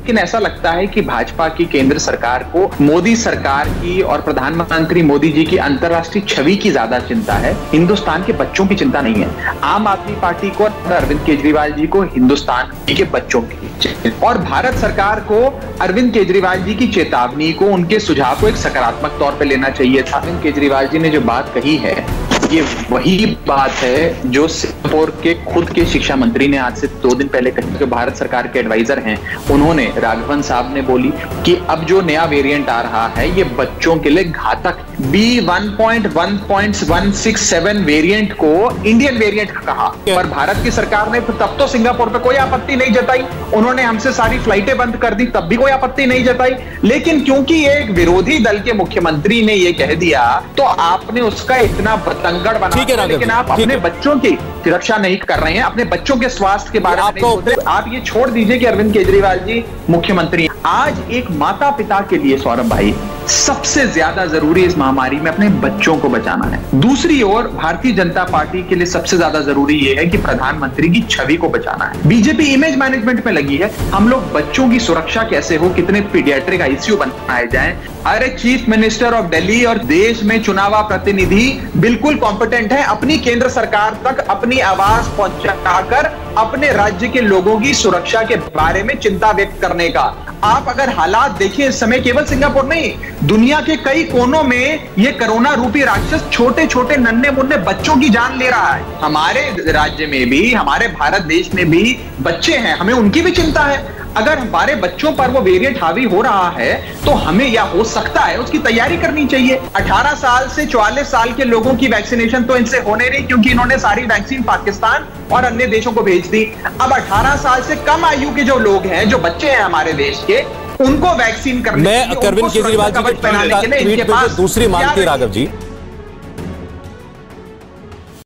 लेकिन ऐसा लगता है कि भाजपा की केंद्र सरकार को मोदी सरकार की और प्रधानमंत्री मोदी जी की अंतर्राष्ट्रीय छवि की ज्यादा चिंता है, हिंदुस्तान के बच्चों की चिंता नहीं है। आम आदमी पार्टी को और अरविंद केजरीवाल जी को हिंदुस्तान के बच्चों की, और भारत सरकार को अरविंद केजरीवाल जी की चेतावनी को, उनके सुझाव को एक सकारात्मक तौर पर लेना चाहिए था। अरविंद केजरीवाल जी ने जो बात कही है, ये वही बात है जो सिंगापुर के खुद के शिक्षा मंत्री ने आज से 2 दिन पहले कही, जो भारत सरकार के एडवाइजर हैं, उन्होंने, राघवन साहब ने बोली कि अब जो नया वेरिएंट आ रहा है ये बच्चों के लिए घातक। B1.1.167 वेरिएंट को इंडियन वेरिएंट कहा, पर भारत की सरकार ने तब तो सिंगापुर पे कोई आपत्ति नहीं जताई, उन्होंने हमसे सारी फ्लाइटें बंद कर दी, तब भी कोई आपत्ति नहीं जताई। लेकिन क्योंकि एक विरोधी दल के मुख्यमंत्री ने ये कह दिया तो आपने उसका इतना बतंगड़ बना दिया। लेकिन आप अपने बच्चों की सुरक्षा नहीं कर रहे हैं, अपने बच्चों के स्वास्थ्य के बारे में नहीं सोच रहे। आप ये छोड़ दीजिए कि अरविंद केजरीवाल जी मुख्यमंत्री। आज एक माता पिता के लिए सौरभ भाई सबसे ज्यादा जरूरी इस महामारी में अपने बच्चों को बचाना है। दूसरी ओर भारतीय जनता पार्टी के लिए सबसे ज्यादा जरूरी यह है कि प्रधानमंत्री की छवि को बचाना है। बीजेपी इमेज मैनेजमेंट में लगी है, हम लोग बच्चों की सुरक्षा कैसे हो, कितने पीडियाट्रिक आईसीयू बनाए जाएं। अरे चीफ मिनिस्टर ऑफ दिल्ली और देश में चुनावा प्रतिनिधि बिल्कुल कॉम्पिटेंट है अपनी केंद्र सरकार तक अपनी आवाज पहुंचाकर अपने राज्य के लोगों की सुरक्षा के बारे में चिंता व्यक्त करने का। आप अगर हालात देखिए इस समय, केवल सिंगापुर नहीं, दुनिया के कई कोनों में ये कोरोना रूपी राक्षस छोटे छोटे नन्हे मुन्ने बच्चों की जान ले रहा है। हमारे राज्य में भी, हमारे भारत देश में भी बच्चे हैं, हमें उनकी भी चिंता है। अगर हमारे बच्चों पर वो वेरिएंट हावी हो रहा है तो हमें, या हो सकता है, उसकी तैयारी करनी चाहिए। 18 साल से 44 साल के लोगों की वैक्सीनेशन तो इनसे होने नहीं, क्योंकि इन्होंने सारी वैक्सीन पाकिस्तान और अन्य देशों को भेज दी। अब 18 साल से कम आयु के जो लोग हैं, जो बच्चे हैं हमारे देश के, उनको वैक्सीन करने मैं अरविंद केजरीवाल जी के ट्वीट पे दूसरी मांग थी राघव जी।